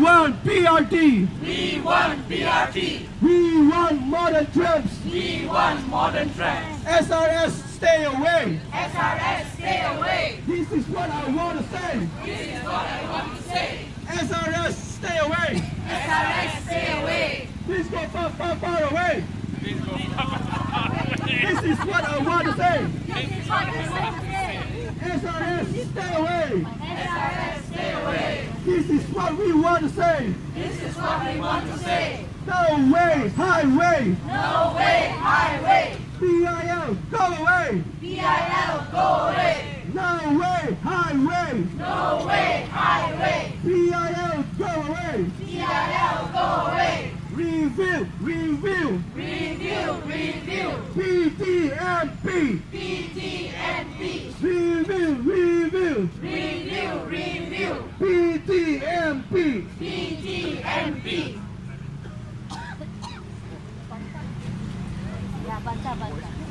want PRT. We want PRT. We want modern trams. We want modern trams. SRS, stay away. SRS, stay away. This is what I want to say. This is what I want to say. SRS, stay away. SRS, stay away. Please go far, far, far away. This is what I want to say. SRS, stay away. SRS, stay away. This is what we want to say. This is what we want to say. No way, highway. No way, highway. PIL, go away. PIL, go away. No way, highway. No way, highway. PIL, go away. PIL, go away. Review, review. Review, review. PTMP. PTNP. Review, review. Review, review. PTMP. PTNP. Ya, baca.